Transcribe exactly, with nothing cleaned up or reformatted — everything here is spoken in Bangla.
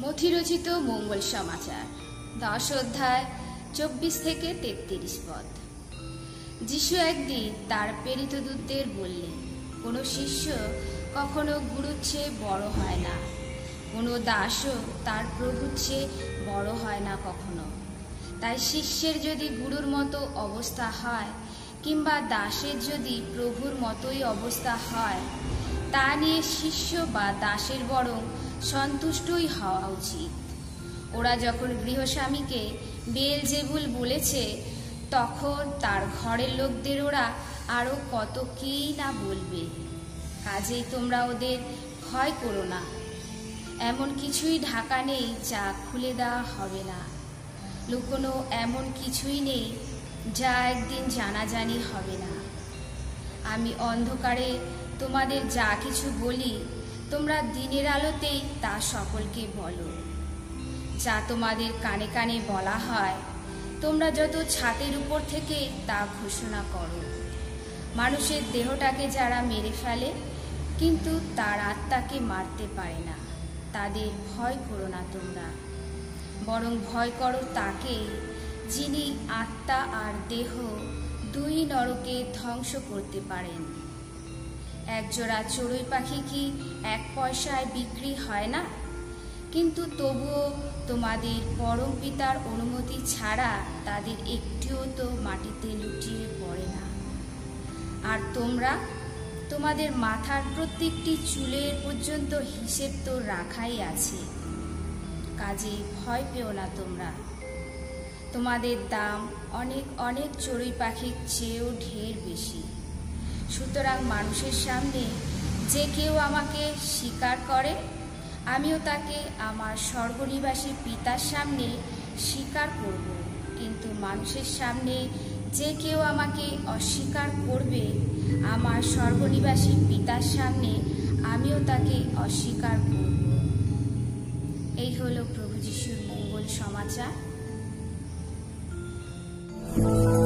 মথিরচিত মঙ্গল সমাচার দশ অধ্যায় চব্বিশ থেকে তেত্রিশ পদ। যিশু একদিন তার প্রেরিত দূতদের বললেন, কোনো শিষ্য কখনো গুরুর চেয়ে বড় হয় না, কোনো দাসও তার প্রভুর চেয়ে বড় হয় না কখনো। তাই শিষ্যের যদি গুরুর মতো অবস্থা হয় কিংবা দাসের যদি প্রভুর মতোই অবস্থা হয়, তা নিয়ে শিষ্য বা দাসের বরং সন্তুষ্টই হওয়া উচিত। ওরা যখন গৃহস্বামীকে বেয়েলজেবুল বলেছে, তখন তার ঘরের লোকদের ওরা আরও কত কী না বলবে। কাজেই তোমরা ওদের ভয় করো না। এমন কিছুই ঢাকা নেই যা খুলে দেওয়া হবে না, লুকোনো এমন কিছুই নেই যা একদিন জানাজানি হবে না। আমি অন্ধকারে তোমাদের যা কিছু বলি, তোমরা দিনের আলোতেই তা সকলকে বলো। যা তোমাদের কানে কানে বলা হয়, তোমরা যত ছাতের উপর থেকে তা ঘোষণা করো। মানুষের দেহটাকে যারা মেরে ফেলে কিন্তু তার আত্মাকে মারতে পারে না, তাদের ভয় করো না তোমরা, বরং ভয় করো তাকে যিনি আত্মা আর দেহ দুই নরকে ধ্বংস করতে পারেন। একজোড়া চড়ুই পাখি কি এক পয়সায় বিক্রি হয় না? কিন্তু তবুও তোমাদের পরম পিতার অনুমতি ছাড়া তাদের একটিও তো মাটিতে লুটিয়ে পড়ে না। আর তোমরা, তোমাদের মাথার প্রত্যেকটি চুলের পর্যন্ত হিসেব তো রাখাই আছে। কাজে ভয় পেও না তোমরা, তোমাদের দাম অনেক অনেক চড়ুই পাখির চেয়েও ঢের বেশি। সুতরাং মানুষের সামনে যে কেউ আমাকে স্বীকার করে, আমিও তাকে আমার স্বর্গনিবাসী পিতার সামনে স্বীকার করব। কিন্তু মানুষের সামনে যে কেউ আমাকে অস্বীকার করবে, আমার স্বর্গনিবাসী পিতার সামনে আমিও তাকে অস্বীকার করব। এই হলো প্রভু যিশুর মঙ্গল সমাচার।